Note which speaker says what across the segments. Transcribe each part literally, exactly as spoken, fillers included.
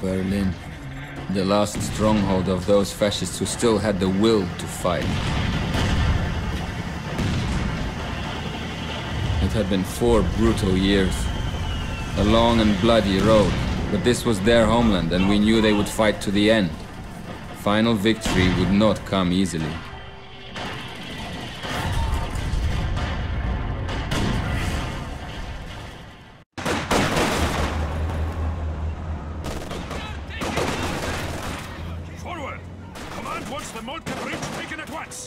Speaker 1: Berlin. The last stronghold of those fascists who still had the will to fight. It had been four brutal years. A long and bloody road. But this was their homeland, and we knew they would fight to the end. Final victory would not come easily.
Speaker 2: Forward! Command wants the Moltke Bridge taken at once!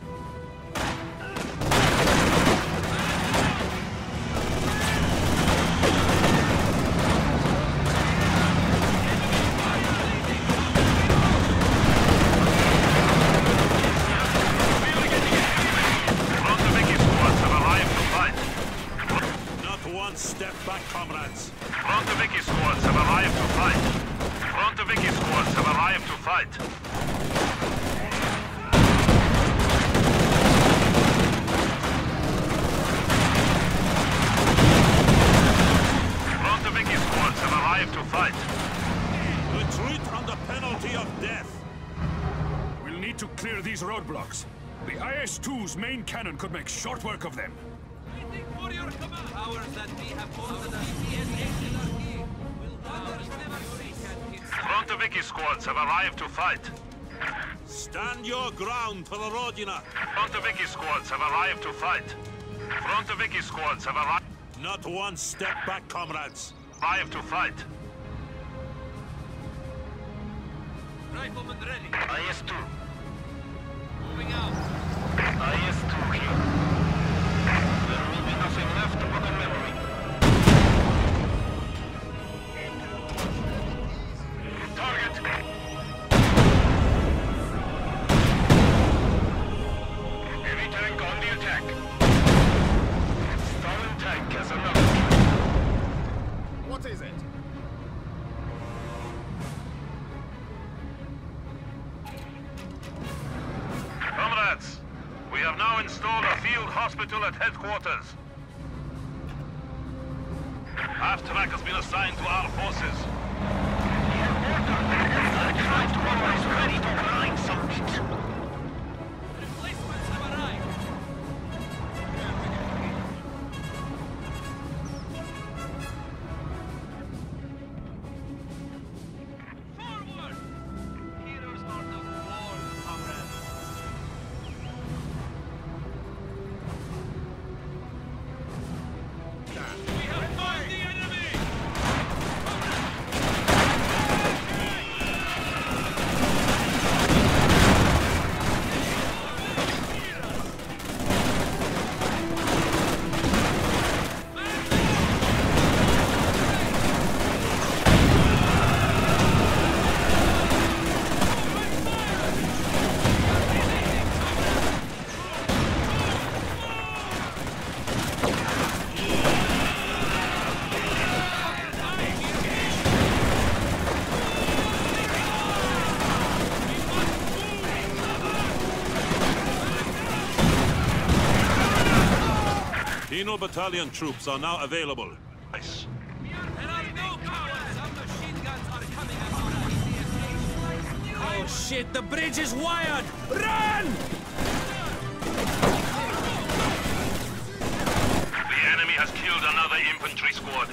Speaker 3: Step back, comrades.
Speaker 4: Frontoviki squads have arrived to fight. Frontoviki squads have arrived to fight. Frontoviki squads have arrived to fight.
Speaker 3: Retreat under penalty of death.
Speaker 2: We'll need to clear these roadblocks. The I S two's main cannon could make short work of them.
Speaker 5: Powers that we have posted a P S A L R D will others never see.
Speaker 4: Frontoviki squads have arrived to fight.
Speaker 3: Stand your ground for the Rodina.
Speaker 4: Frontoviki squads have arrived to fight. Frontoviki squads have arrived.
Speaker 3: Not one step back, comrades.
Speaker 4: Arrived to fight.
Speaker 5: Rifleman ready.
Speaker 4: I S two.
Speaker 5: Moving out.
Speaker 4: I S two here. There will be nothing left but a memory. Target! Heavy tank on the attack. Stalin tank has another.
Speaker 2: What is it?
Speaker 4: Comrades, we have now installed a field hospital at headquarters. Half-track has been assigned to our forces.
Speaker 5: Ready to grind some meat. Replacements have arrived. Forward! Heroes are not born, comrades. We have found the enemy!
Speaker 3: Dino Battalion troops are now available.
Speaker 4: Nice.
Speaker 5: There are no cowards! Our machine guns are coming at us!
Speaker 6: Oh shit, the bridge is wired! Run!
Speaker 4: The enemy has killed another infantry squad.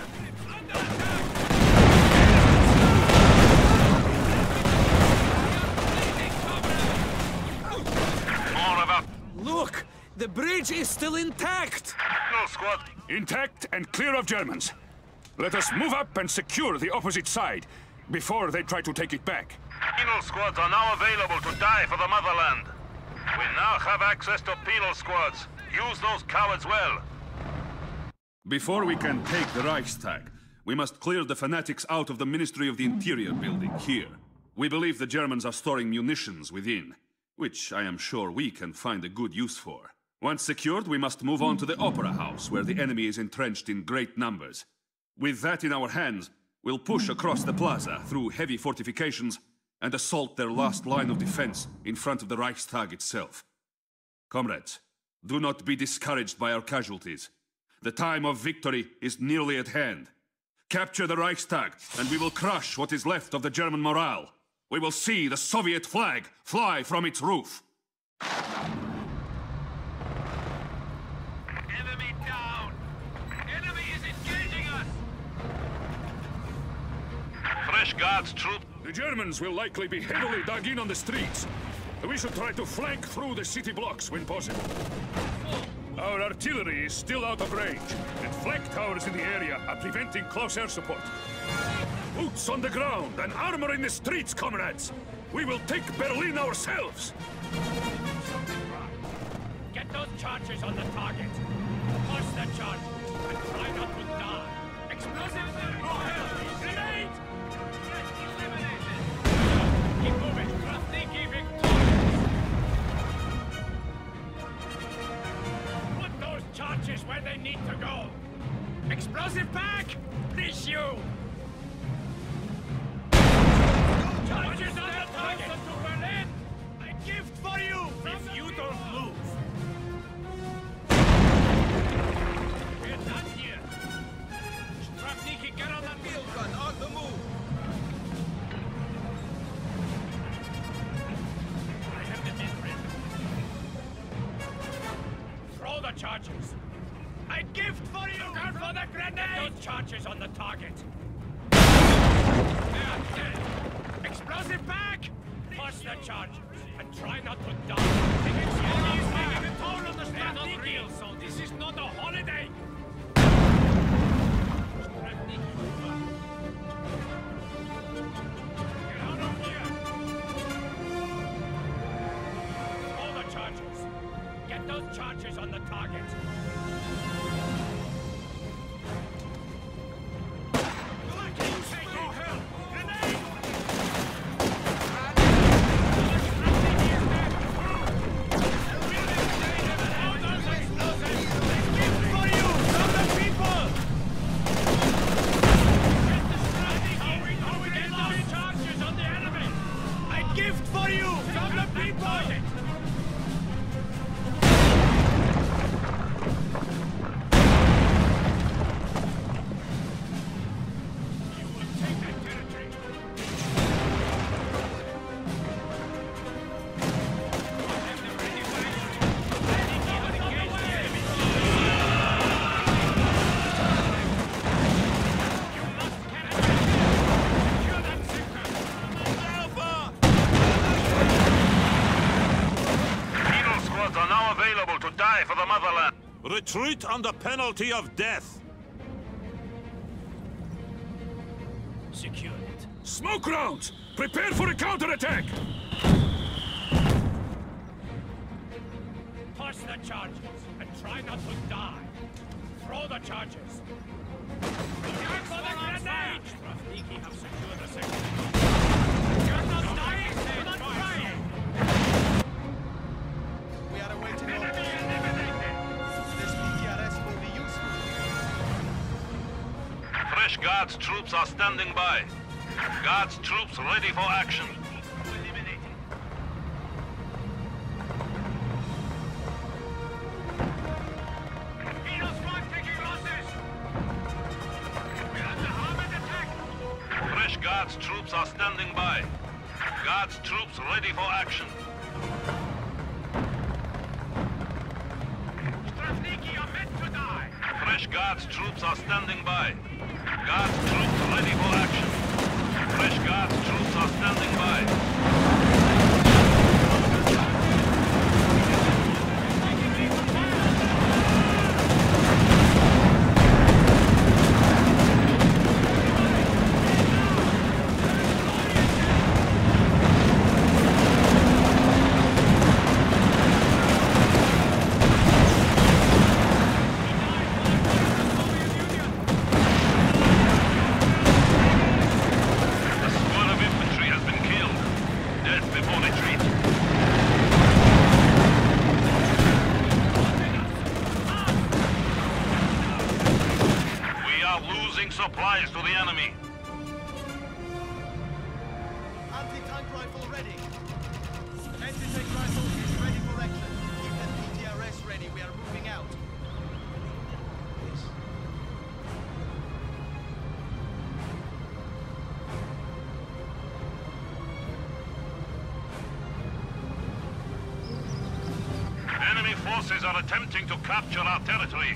Speaker 4: More about
Speaker 6: Look! The bridge is still intact!
Speaker 4: no squad.
Speaker 2: Intact and clear of Germans. Let us move up and secure the opposite side before they try to take it back.
Speaker 4: Penal squads are now available to die for the motherland. We now have access to penal squads. Use those cowards well.
Speaker 7: Before we can take the Reichstag, we must clear the fanatics out of the Ministry of the Interior building here. We believe the Germans are storing munitions within, which I am sure we can find a good use for. Once secured, we must move on to the Opera House, where the enemy is entrenched in great numbers. With that in our hands, we'll push across the plaza through heavy fortifications and assault their last line of defense in front of the Reichstag itself. Comrades, do not be discouraged by our casualties. The time of victory is nearly at hand. Capture the Reichstag, and we will crush what is left of the German morale. We will see the Soviet flag fly from its roof.
Speaker 5: Enemy down! Enemy is engaging us!
Speaker 4: Fresh Guards troops.
Speaker 2: The Germans will likely be heavily dug in on the streets. We should try to flank through the city blocks when possible. Our artillery is still out of range, and flank towers in the area are preventing close air support. Boots on the ground and armor in the streets, comrades! We will take Berlin ourselves!
Speaker 5: Get those charges on the target! Push the charge and try not to die! Explosives there! Grenade! Eliminated! Keep moving! Krasniki victorious! Put those charges where they need to go! Explosive pack! Reach you! Charges on the target to Berlin! A gift for you! If you don't move! We're done here! Strapniki, get on the field gun! On the move! I have the men ready. Throw the charges! A gift for you! Look out for the grenade! Those charges on the target! They are dead! Explosive pack! Push the charges and try not to die. The enemy is taking a toll on the Strapniki, so this is not a holiday! Strapniki, over. Get out of here! All the charges. Get those charges on the target.
Speaker 3: Retreat under penalty of death.
Speaker 5: Secure it.
Speaker 2: Smoke rounds! Prepare for a counterattack!
Speaker 5: Push the charges and try not to die. Throw the charges. Look for the grenade! Strapniki have secured the sector. You're not dying, you're not trying!
Speaker 8: We are awaiting
Speaker 5: Enemy
Speaker 8: orders.
Speaker 5: eliminated!
Speaker 8: This P T R S will be useful.
Speaker 4: Fresh Guards troops are standing by. Guards troops ready for action.
Speaker 5: Eagle squad taking losses! We're under armored attack!
Speaker 4: Fresh Guards troops are standing by. Guards troops ready for action.
Speaker 5: Strapniki are meant to die!
Speaker 4: Fresh Guards troops are standing by. Guards troops ready for action. Fresh Guards troops are standing by. Supplies to the enemy.
Speaker 8: Anti-tank rifle ready. Anti-tank rifle is ready for action. Keep the P T R S ready. We are moving out.
Speaker 4: forces are attempting to capture our territory.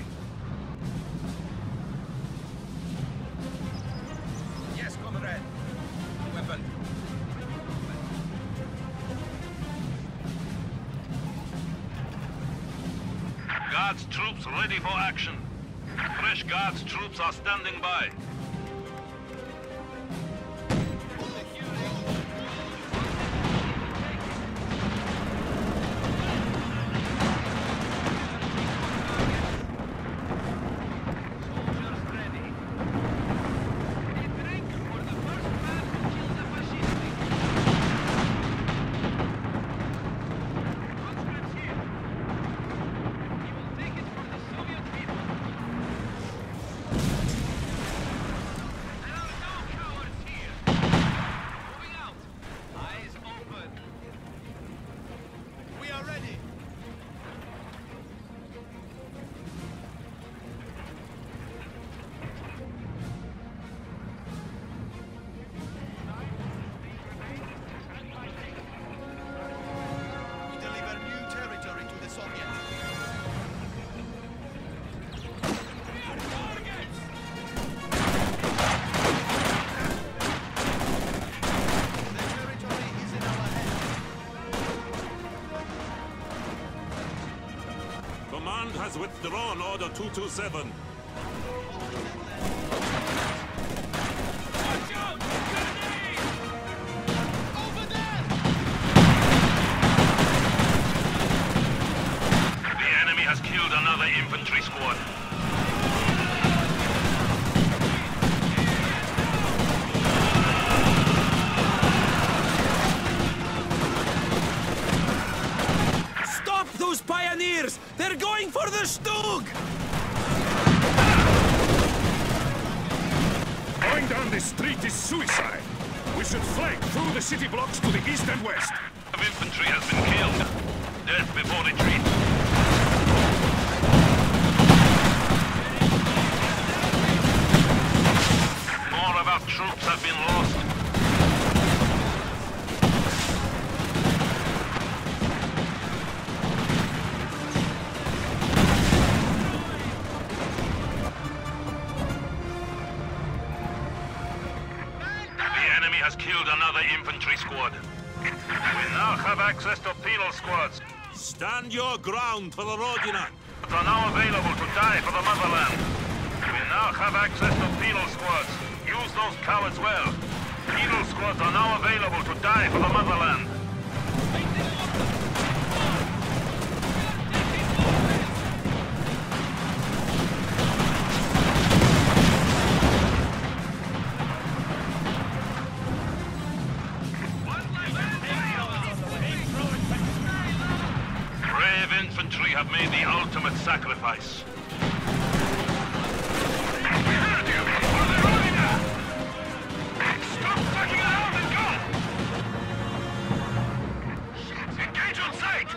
Speaker 5: Yes, comrade. Weapon.
Speaker 4: Guards troops ready for action. Fresh Guards troops are standing by.
Speaker 3: Command has withdrawn Order two two seven.
Speaker 4: The enemy has killed another infantry squad.
Speaker 6: Stop those pioneers! They're going for the Stug!
Speaker 2: Going down this street is suicide. We should flank through the city blocks to the east and west.
Speaker 4: Of infantry has been killed. Death before retreat. More of our troops have been lost. Has killed another infantry squad. We now have access to penal squads.
Speaker 3: Stand your ground for the Rodina.
Speaker 4: Are now available to die for the motherland. We now have access to penal squads. Use those cowards well. Penal squads are now available to die for the motherland. Infantry have made the ultimate sacrifice. We heard you! For the Rodina! Stop fucking around and go! Shit! Engage on sight!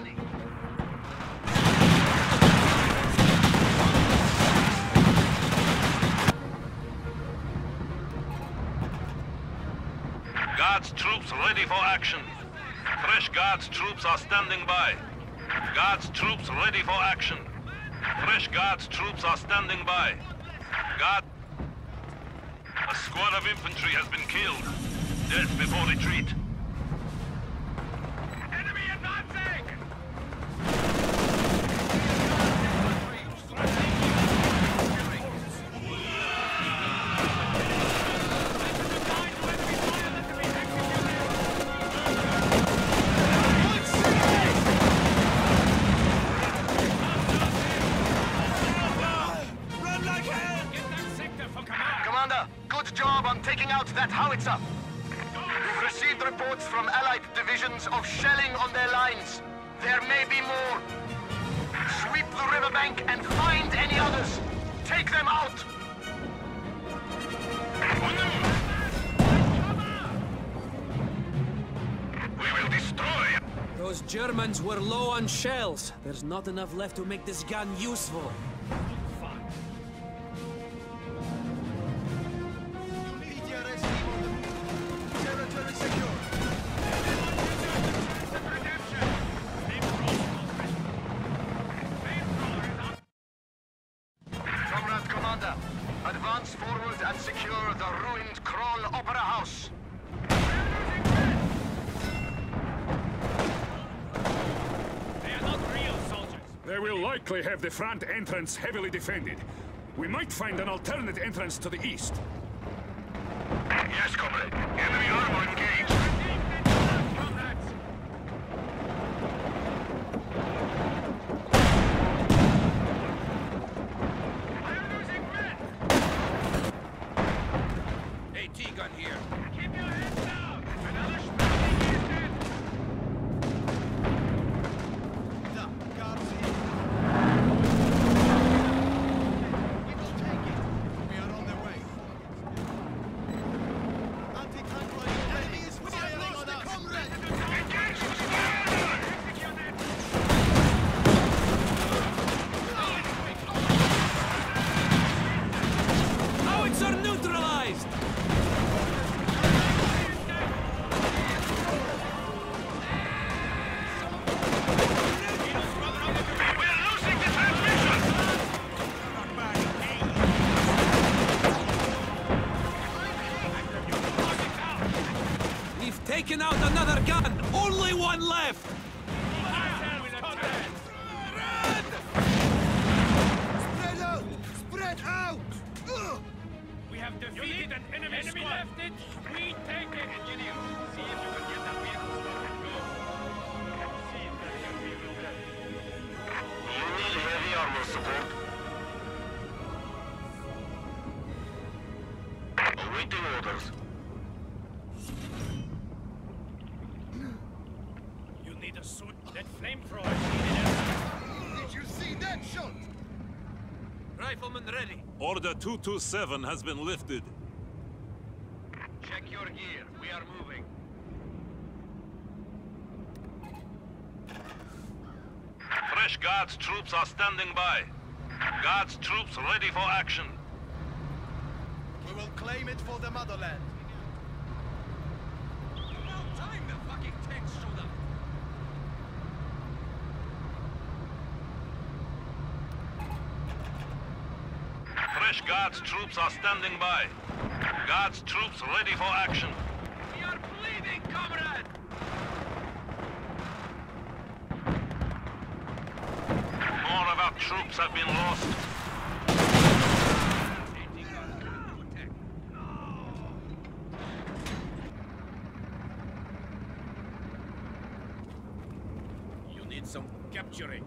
Speaker 4: Guards troops ready for action. Fresh Guards troops are standing by. Guards troops ready for action. Fresh Guards troops are standing by. Guard... A squad of infantry has been killed. Death before retreat. Enemy advancing!
Speaker 8: Good job on taking out that howitzer. We've received reports from Allied divisions of shelling on their lines. There may be more. Sweep the riverbank and find any others. Take them out!
Speaker 4: We will destroy!
Speaker 6: Those Germans were low on shells. There's not enough left to make this gun useful.
Speaker 8: secure the ruined Kroll Opera House.
Speaker 5: They are not real soldiers.
Speaker 2: They will likely have the front entrance heavily defended. We might find an alternate entrance to the east.
Speaker 8: Yes, comrade. Enemy armor engaged.
Speaker 5: AT gun here. Keep your heads down. Another spring is dead. The guards here. We will take it. We are on their way. Anti-tank rifle. Enemy is firing on us. Comrade. Engage the fire! Execute it.
Speaker 6: Howitzer neutralized! We've taken out another gun! Only one left!
Speaker 5: Spread out! Spread out! Ugh! We have defeated an enemy, enemy squad. Left it. We take it. Engineer, see if you can get that vehicle started. Go. See if that can be looked at.
Speaker 8: You need heavy armor support. Awaiting orders.
Speaker 5: You need a suit. That flamethrower is needed. Did you see that shot? Rifleman ready.
Speaker 3: Order two two seven has been lifted.
Speaker 8: Check your gear. We are moving.
Speaker 4: Fresh Guards troops are standing by. Guards troops ready for action.
Speaker 5: We will claim it for the motherland. About time the fucking tanks showed up.
Speaker 4: Fresh Guards troops are standing by. Guards troops ready for action.
Speaker 5: We are bleeding, comrade!
Speaker 4: More of our troops have been lost.
Speaker 5: You need some capturing.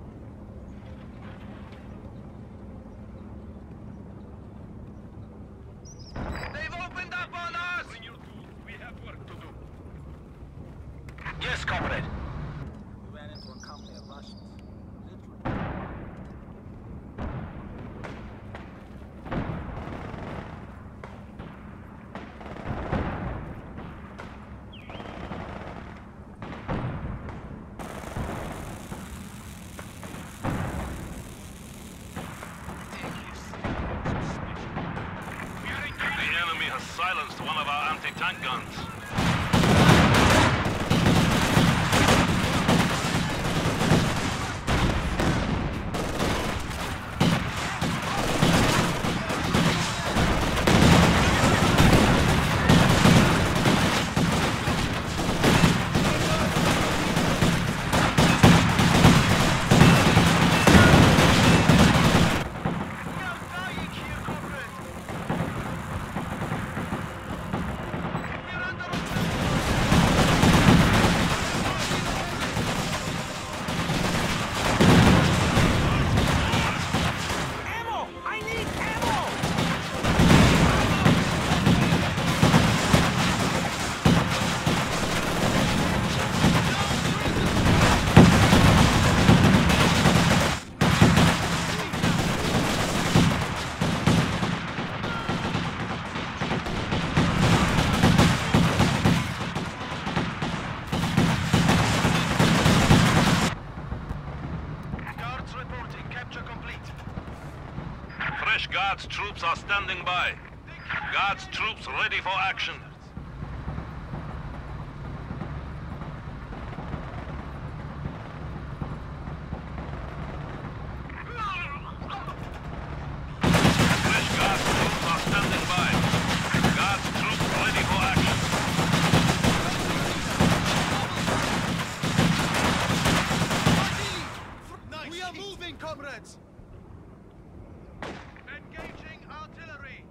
Speaker 5: They've opened up on us! Bring your tools. We have work to do.
Speaker 8: Yes, comrade.
Speaker 6: We ran into a company of Russians. Literally.
Speaker 4: The enemy has silenced one of our anti-tank guns.
Speaker 8: Guards reporting. Capture complete.
Speaker 4: Fresh Guards troops are standing by. Guards troops ready for action. Fresh Guards troops are standing by.
Speaker 8: are moving, comrades! Engaging artillery!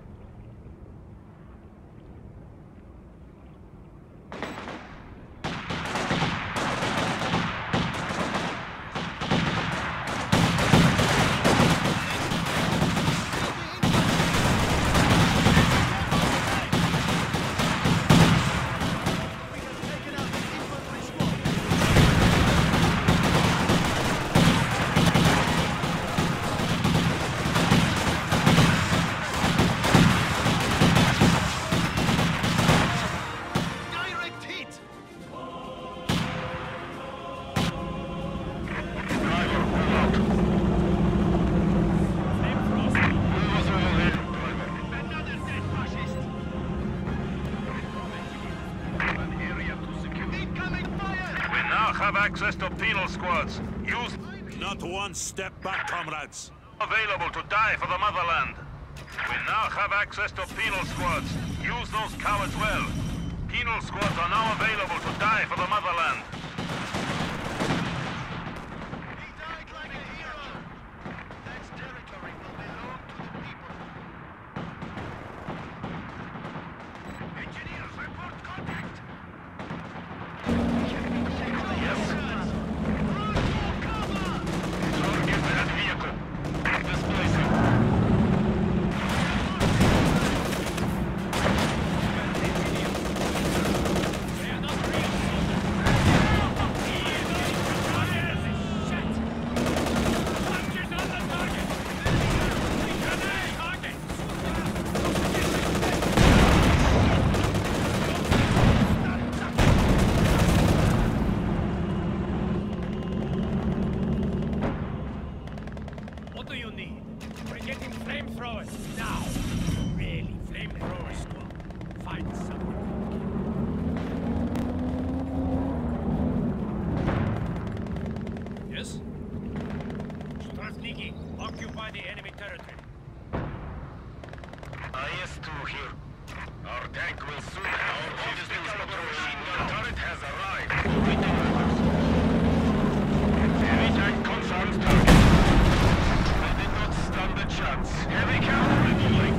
Speaker 4: Have access to penal squads. Use...
Speaker 3: Not one step back, comrades.
Speaker 4: Available to die for the motherland. We now have access to penal squads. Use those cowards well. Penal squads are now available to die for the motherland.
Speaker 8: He died like a hero! That territory will belong to the people. Engineers, report contact!
Speaker 5: What do you need? We're getting flamethrowers now. Really, flamethrower squad. Find someone. Yes? Strafniki, occupy the enemy territory.
Speaker 8: I S two here. Our tank will soon have our fifty caliber machine gun turret has arrived. Heavy tank confirms target. I did not stand a chance. Heavy cavalry refueling.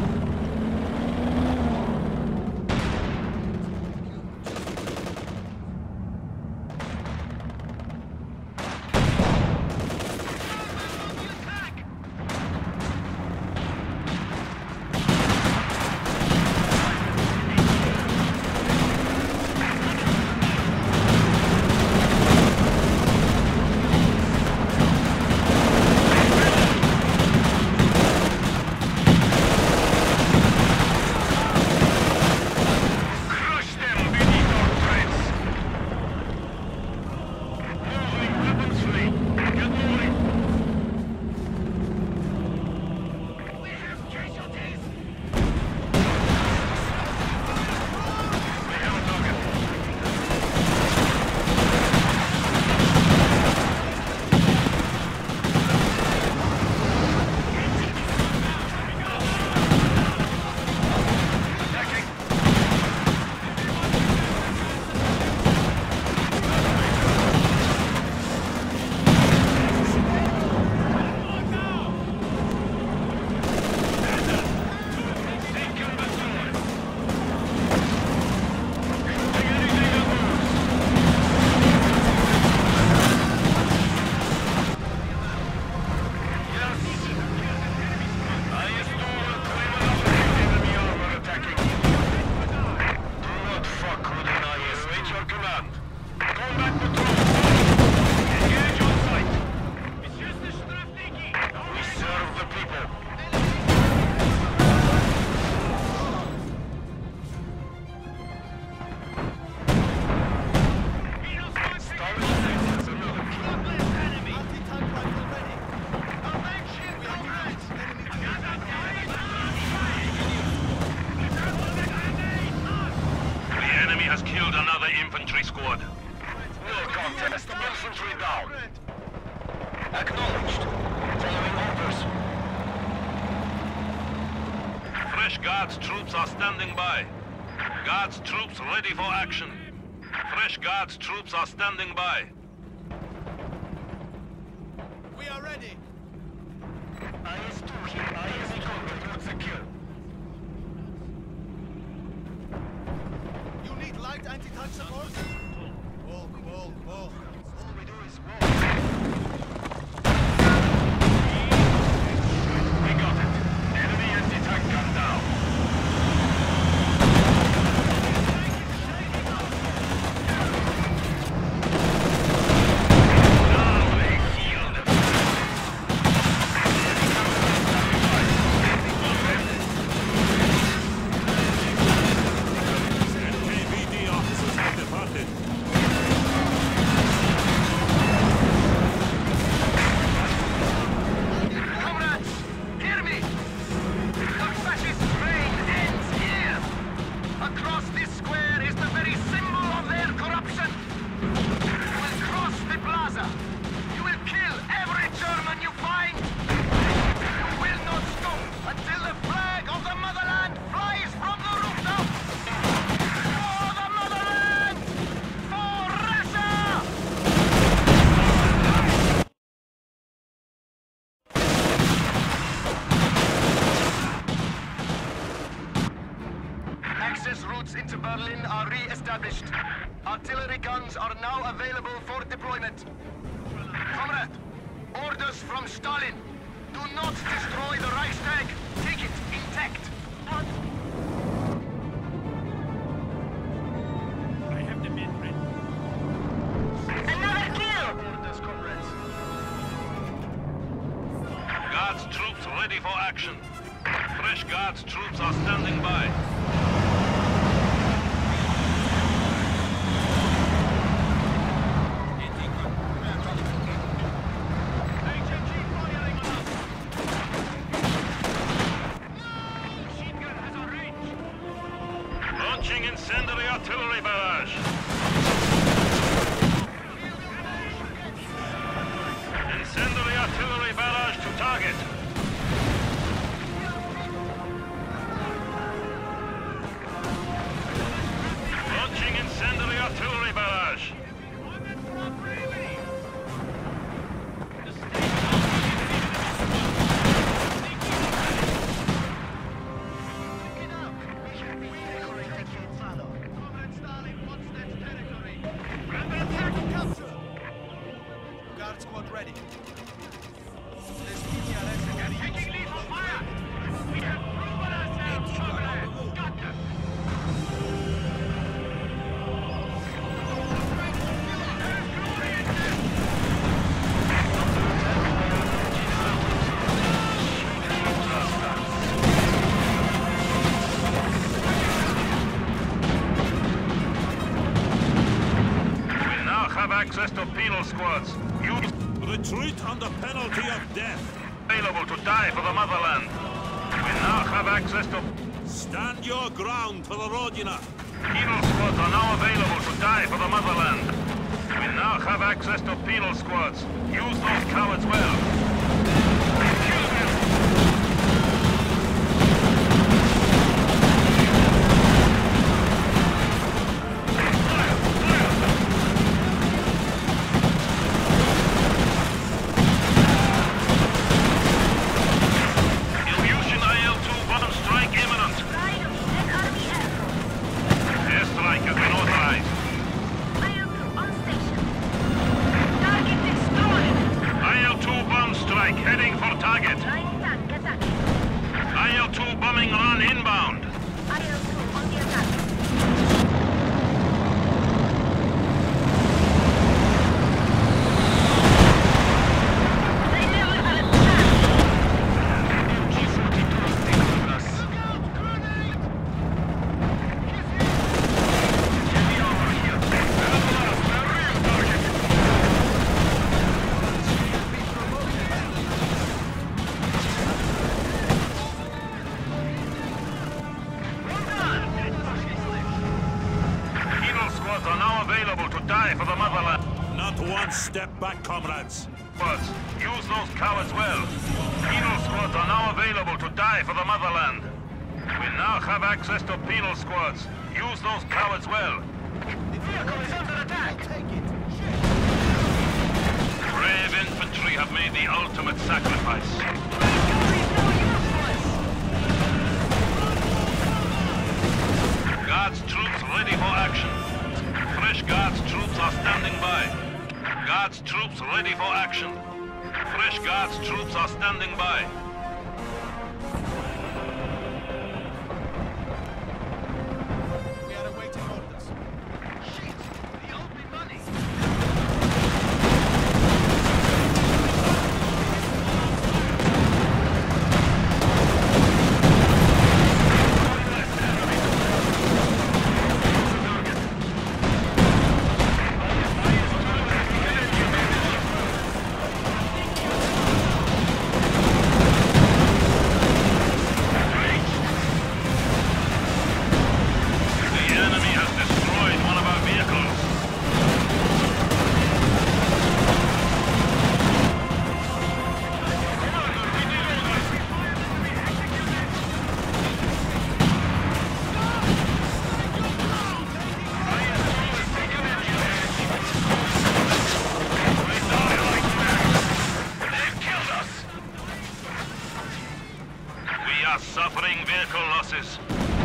Speaker 4: infantry squad.
Speaker 8: No contest. Infantry down. Acknowledged. Following orders.
Speaker 4: Fresh Guards troops are standing by. Guards troops ready for action. Fresh Guards troops are standing by.
Speaker 8: We
Speaker 5: We are ready.
Speaker 8: I S two here. I S two report secure.
Speaker 5: You need light anti-tank support? Walk, walk, walk.
Speaker 8: All we do is walk. We got it. Enemy anti-tank gun down. Into Berlin are re-established. Artillery guns are now available for deployment. Comrade, orders from Stalin. Do not destroy the Reichstag. Take it intact.
Speaker 5: I have the men ready.
Speaker 8: Another kill! Orders, comrades.
Speaker 4: Guards troops ready for action. Fresh Guards troops are standing by. Launching incendiary artillery barrage. Incendiary artillery barrage to target. Launching incendiary artillery barrage.
Speaker 5: Guard squad ready.
Speaker 8: Taking lead for fire! We have proven ourselves, comrades! Got them!
Speaker 4: We now have access to penal squads. You
Speaker 3: Retreat under penalty of death.
Speaker 4: available to die for the motherland. We now have access to
Speaker 3: Stand your ground for the Rodina.
Speaker 4: penal squads are now available to die for the motherland. We now have access to penal squads. Use those cowards well. Ilyushin I L two bomb strike imminent. Airstrike has been authorized. I L two bomb strike heading for target. I L two bombing run inbound. Penal squads are now available to die for the motherland.
Speaker 3: Not one step back, comrades.
Speaker 4: Squads, use those cowards well. Penal squads are now available to die for the motherland. We now have access to penal squads. Use those cowards well.
Speaker 8: The vehicle is under attack!
Speaker 5: Take it.
Speaker 4: brave infantry have made the ultimate sacrifice. Guards troops ready for action. Fresh Guards troops are standing by. Guards troops ready for action. Fresh Guards troops are standing by.
Speaker 8: We are awaiting orders. Shit! The old me money!
Speaker 4: Suffering vehicle losses.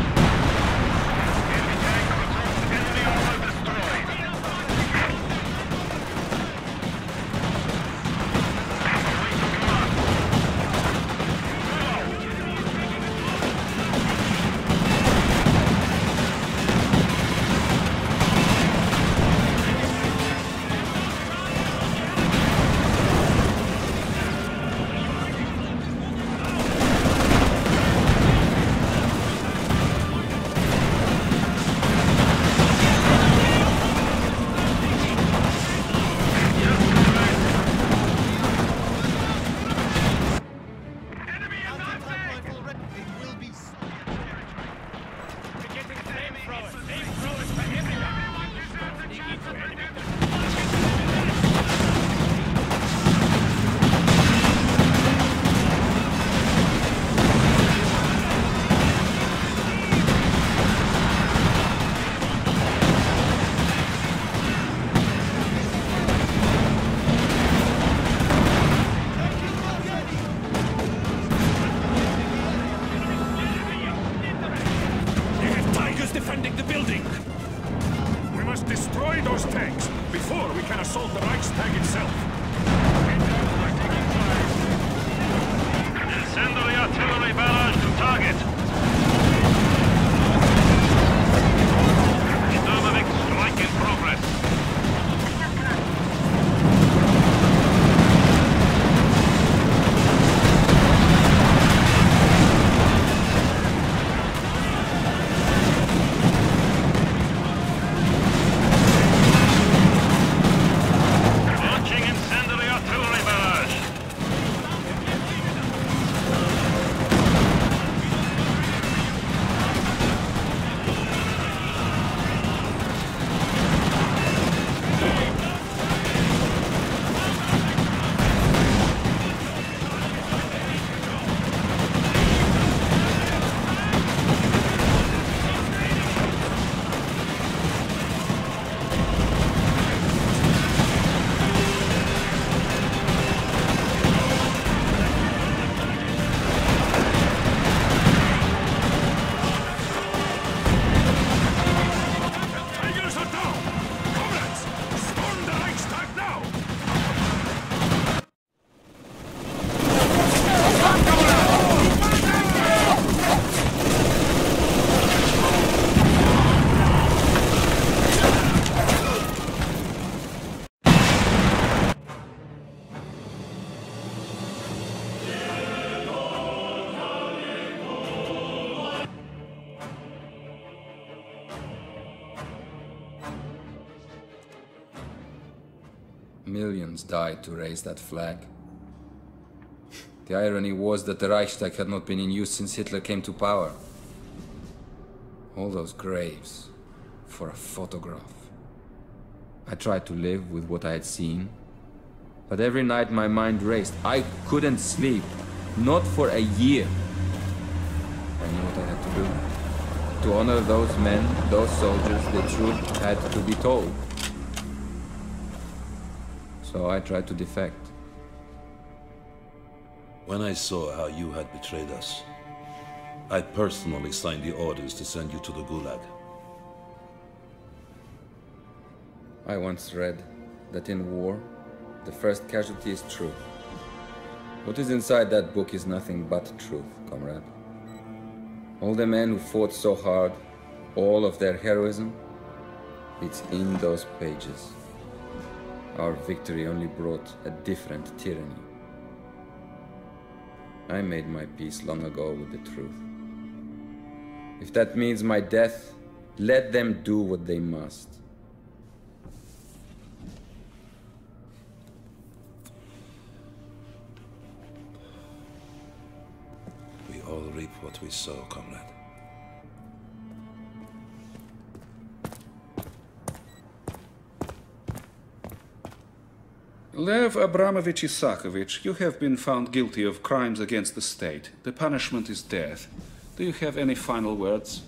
Speaker 2: defending the building! We must destroy those tanks before we can assault the Reichstag itself.
Speaker 4: Incendiary artillery barrage to target. Sturmovik strike in progress.
Speaker 1: Millions died to raise that flag. The irony was that the Reichstag had not been in use since Hitler came to power. All those graves for a photograph. I tried to live with what I had seen, but every night my mind raced. I couldn't sleep, not for a year. I knew what I had to do. To honor those men, those soldiers, the truth had to be told. So I tried to defect.
Speaker 9: When I saw how you had betrayed us, I personally signed the orders to send you to the Gulag.
Speaker 1: I once read that in war, the first casualty is truth. What is inside that book is nothing but truth, comrade. All the men who fought so hard, all of their heroism, it's in those pages. Our victory only brought a different tyranny. I made my peace long ago with the truth. If that means my death, let them do what they must.
Speaker 9: We all reap what we sow, comrade.
Speaker 7: Lev Abramovich Isakovich, you have been found guilty of crimes against the state. The punishment is death. Do you have any final words?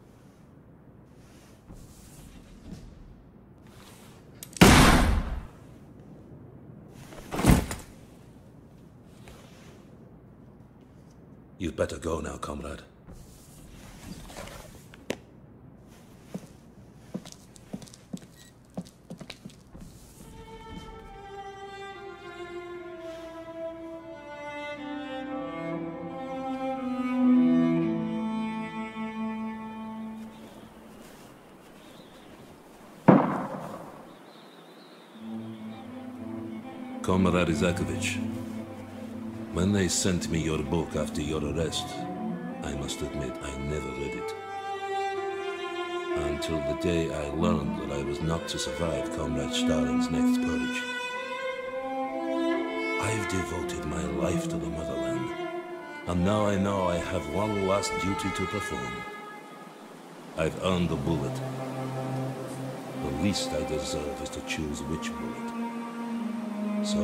Speaker 9: You'd better go now, comrade. Comrade Isakovich, when they sent me your book after your arrest, I must admit I never read it. Until the day I learned that I was not to survive Comrade Stalin's next purge. I've devoted my life to the motherland, and now I know I have one last duty to perform. I've earned the bullet. The least I deserve is to choose which bullet. So,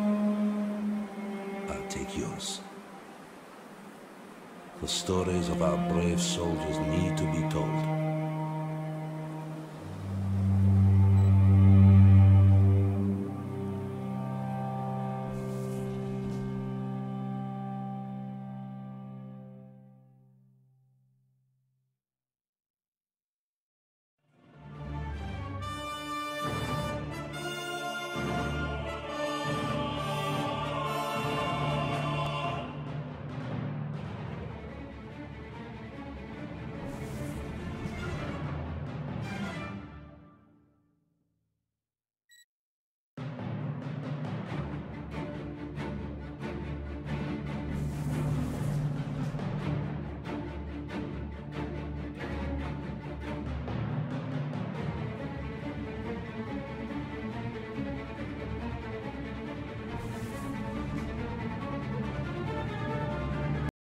Speaker 9: I'll take yours. The stories of our brave soldiers need to be told.